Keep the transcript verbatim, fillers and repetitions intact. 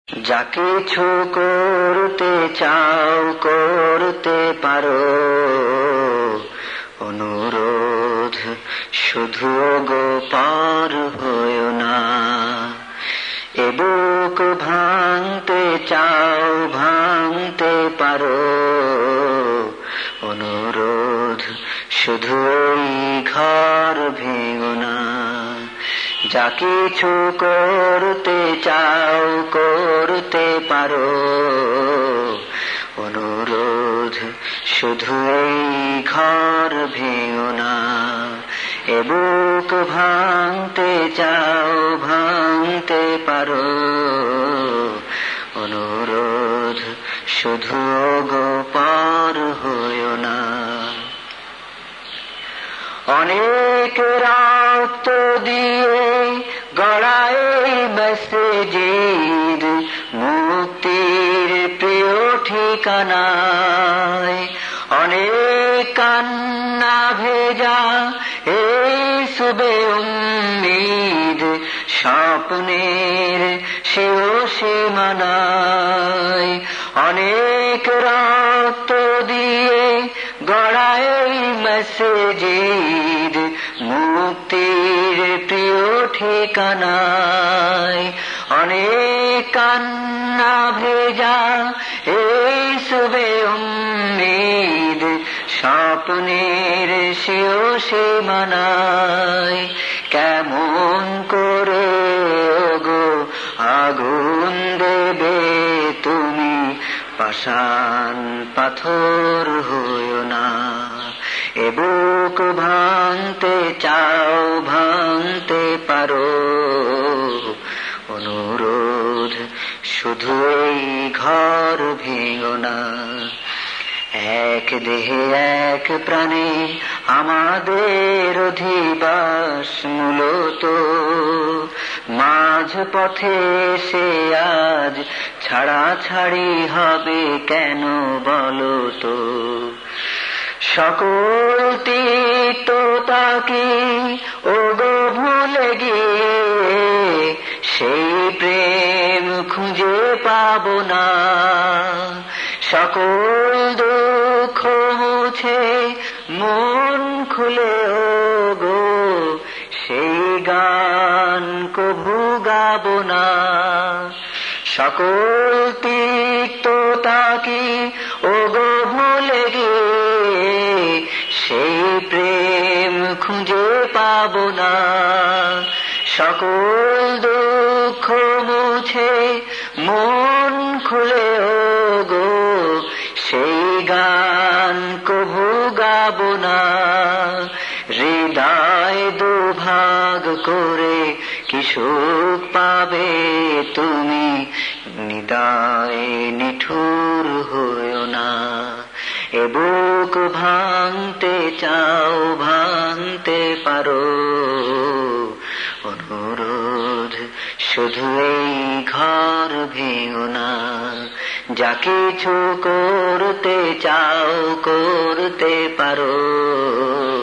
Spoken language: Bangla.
যা কিছু করতে চাও করতে পারো, অনুরোধ শুধু গো পার হয়ো না। এ বুক ভাঙতে চাও ভাঙতে পারো, অনুরোধ শুধু ঘর ভেঙো না। যা কিছু করতে চাও করতে পারো, অনুরোধ শুধু ঘর ভেঙো না। এ বুক ভাঙতে চাও ভাঙতে পারো, অনুরোধ শুধু গো পার হয়ো না। অনেক রক্ত দিয়ে গড়ায় মসজিদ, মুক্তির প্রিয় ঠিকানায়। অনেক কান্না ভেজা এই শুবে উম্মিদ, স্বপ্নের সেও সীমানায়। অনেক রক্ত দিয়ে গড়ায় মসজিদ, মুক্তির প্রিয় ঠিকানায়। অনেক কান্না ভেজা এই শুবে উম্মিদ, স্বপ্নের সেও সীমানায়। কেমন করে গো আগুন দেবে তুমি, পাষাণ পাথর হয়ো না। এ বুক ভাঙতে চাও ভাঙতে পারো, অনুরোধ শুধু এই ঘর ভেঙো না। এক দেহে এক প্রাণে আমাদের অধিবাস মূলত, মাঝ পথে সে আজ ছাড়াছাড়ি হবে কেন বলো তো। সকল তিক্ততা কি ওগো ভুলে গিয়ে, সেই প্রেম খুঁজে পাবো না। সকল দুঃখ মুছে মন খুলে ওগো, সেই গান কভু গাবো না। সকল তিক্ততা কি ওগো ভুলে গিয়ে, সেই প্রেম খুঁজে পাবো না। সকল দুঃখ মুছে মন খুলে ওগো, সেই গান কভু গাবো না। হৃদয় দুভাগ করে কি সুখ পাবে তুমি, নিদায় নিঠুর হয়ো না। এ বুক ভাঙতে চাও ভাঙতে পারো, অনুরোধ শুধু এই ঘর ভেঙো না। যা কিছু করতে চাও করতে পারো,